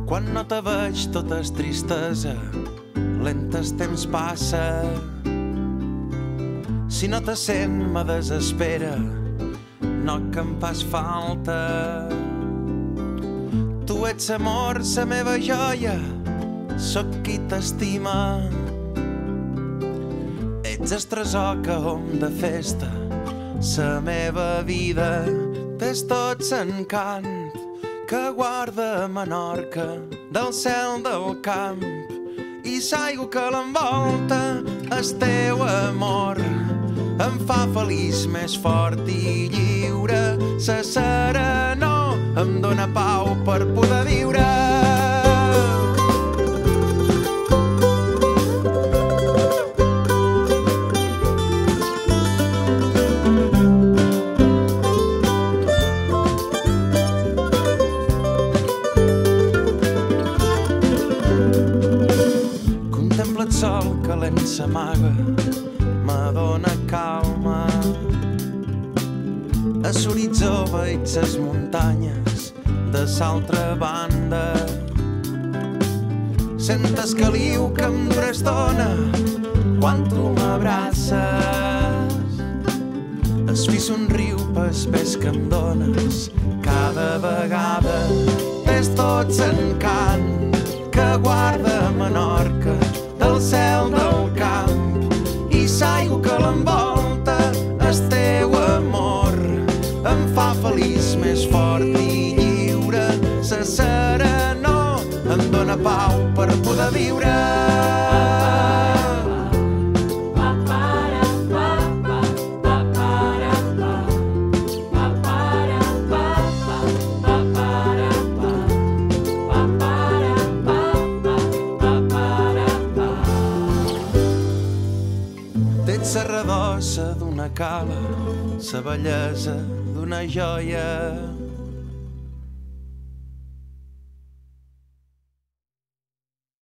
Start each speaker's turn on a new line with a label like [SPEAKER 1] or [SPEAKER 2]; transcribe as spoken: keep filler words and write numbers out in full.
[SPEAKER 1] Quan no te veig tot és tristesa, lentes temps passa. Si no te sent me desespera, no que em fas falta. Tu ets amor, la meva joia, sóc qui t'estima. Ets el tresor que hom de festa, la meva vida. T'és tot l'encant que guarda Menorca del cel del camp i l'aigua que l'envolta. El teu amor em fa feliç, més fort i lliure. La serenor em dóna pau per poder viure. El sol calent s'amaga, me dóna calma. A l'horitzó veig les muntanyes de l'altra banda. Sent el caliu que em dura estona quan tu m'abraces. El fi somriu pel pes que em dones cada vegada. És tot l'encant que guarda Menorca del cel del camp i l'aigua que l'envolta. El teu amor em fa feliç, més fort i lliure. La serenor em dóna pau per poder viure. Tens la redossa d'una cala, la bellesa d'una joia.